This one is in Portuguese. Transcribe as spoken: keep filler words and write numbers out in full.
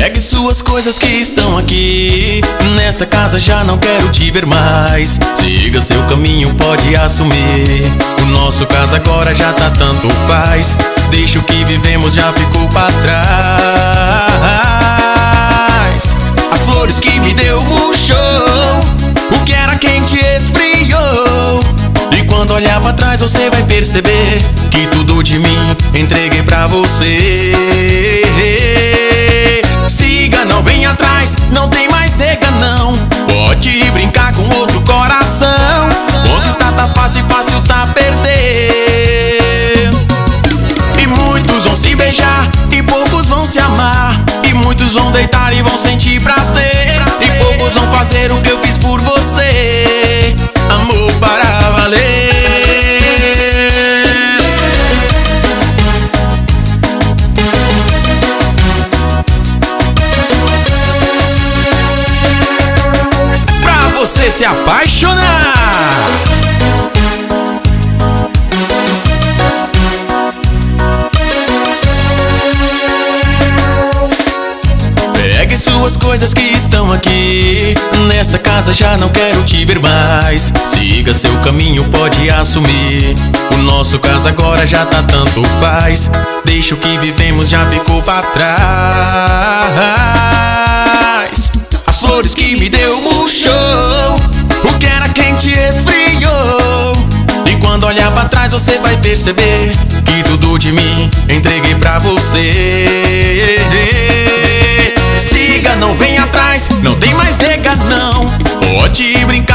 Pegue suas coisas que estão aqui. Nesta casa já não quero te ver mais. Siga seu caminho, pode assumir. O nosso caso agora já tá tanto faz. Deixa o que vivemos, já ficou pra trás. As flores que me deu murchou, o que era quente esfriou. E quando olhar pra trás você vai perceber que tudo de mim entreguei pra você. Siga, não vem atrás, não tem mais nega não. Pode brincar com outro coração. Conquistar tá fácil, fácil tá perder. E muitos vão se beijar, e poucos vão se amar. E muitos vão deitar e vão sentir prazer. E poucos vão fazer o que eu fiz por você. Amor para valer. Pra você se apaixonar. Pegue suas coisas que estão aqui. Nesta casa já não quero te ver mais. Siga seu caminho, pode assumir. O nosso caso agora já tá tanto faz. Deixa o que vivemos, já ficou pra trás. As flores que me deu murchou, o que era quente esfriou. E quando olhar pra trás você vai perceber que tudo de mim entreguei pra você. Siga, não vem atrás, não tem mais nega não. Pode brincar